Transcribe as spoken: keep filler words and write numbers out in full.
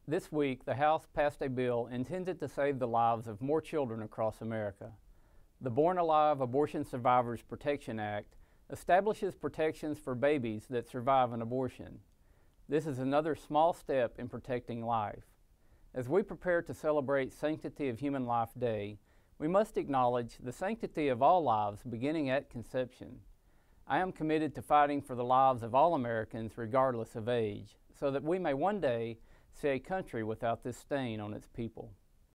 This week, the House passed a bill intended to save the lives of more children across America. The Born Alive Abortion Survivors Protection Act establishes protections for babies that survive an abortion. This is another small step in protecting life. As we prepare to celebrate Sanctity of Human Life Day, we must acknowledge the sanctity of all lives beginning at conception. I am committed to fighting for the lives of all Americans regardless of age, so that we may one day see a country without this stain on its people.